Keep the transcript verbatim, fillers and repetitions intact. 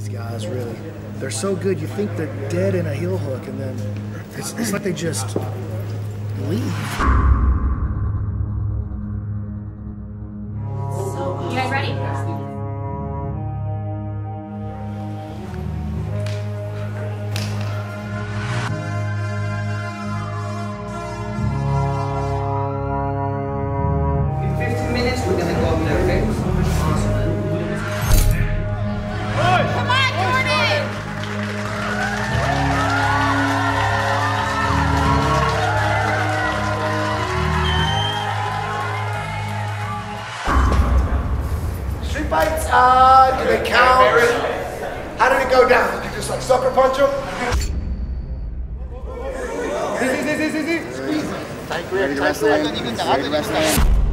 these guys, really. They're so good, you think they're dead in a heel hook, and then it's, it's like they just leave. You guys ready? In fifteen minutes, we're gonna go up there, okay? Come on, Jordy! Street fights, uh, do they count? How did it go down? Did you just like sucker punch him? Ready to wrestle? Ready to wrestle?